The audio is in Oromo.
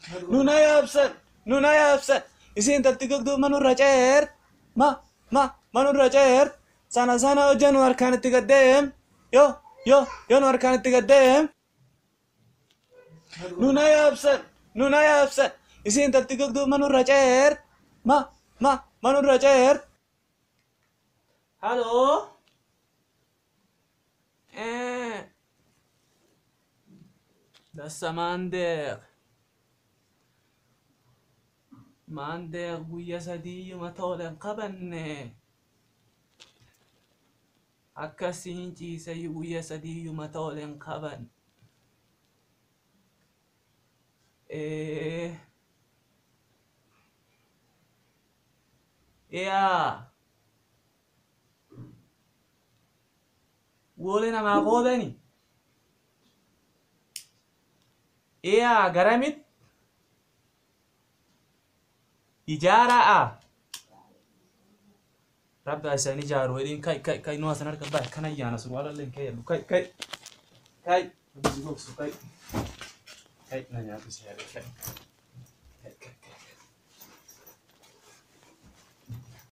Nuna yaabsan, nuna yaabsan. Isin taltigogduu manurra ceert. Manurra ceert. Sana hojja nu harkaan itti gaddeem. Yo nu harkaan itti gaddeem. Nuna yaabsan, nuna yaabsan. Isin taltigogduu manurra ceert. Manurra ceert. Halloo? Dassa maandeeq guyya sadiyyuma toolen qabanne akkasiin ciisayyu guyya sadiyyuma toolen qaban yaa wole namaa qoodani yaa garamit ijaara'a rabbi isaan ijaaru edin kai nu asan harka baa kana yaana surwaala leen kai yadu kai bisi goksu kai na nyaatu siyaare kai